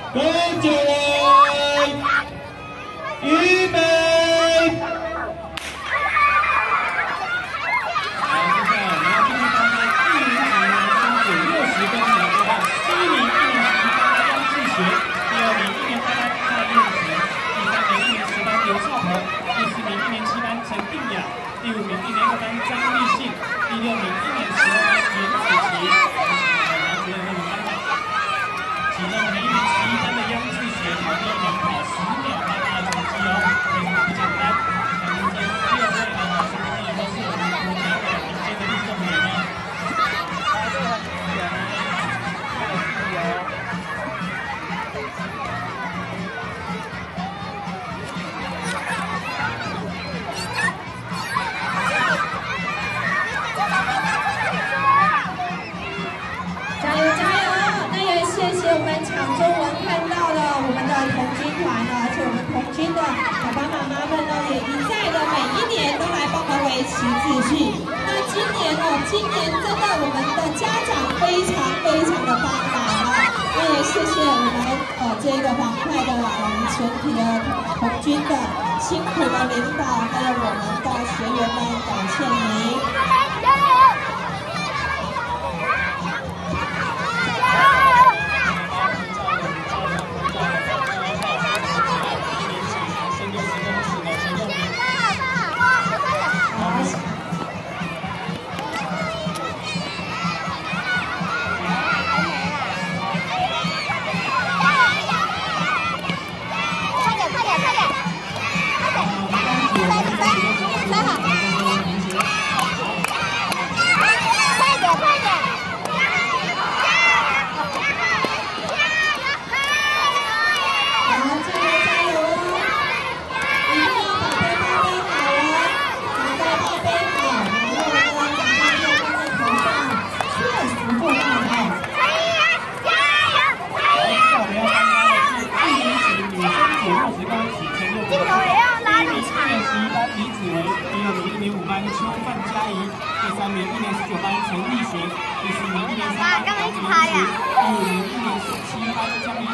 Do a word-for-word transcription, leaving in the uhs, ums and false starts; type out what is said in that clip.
跟着我，预备。好，接下来我们要进入到在一年级男生组六十公尺的对话，第一名一年级八班张志学，第二名一年八班蔡燕晴，第三名一年十班刘少鹏，第四名一年七班陈定雅，第五名一年二班张立信，第六名一年十二班严子琪。学员们班长，其中每一名十一班的央志学跑第一名，跑十秒八八的成绩哦，非常不简单。那今天六位的考生呢，都是我们国家的顶尖的运动员哦。啊，这个很明显啊，这个是有。 加油加油！那也谢谢我们抢中文看到了我们的童军团呢，而且我们童军的爸爸妈妈们呢，也一再的每一年都来帮我们维持秩序。那今年哦，今年真的我们的家长非常非常的帮忙哦。那也谢谢我们呃这个板块的我们全体的童军的辛苦的领导，还有我们的学员们，感谢您。 邱范佳怡，第三名一年十九班陈立璇，第四名一年三班张明琪，第五名一年十七班江怡。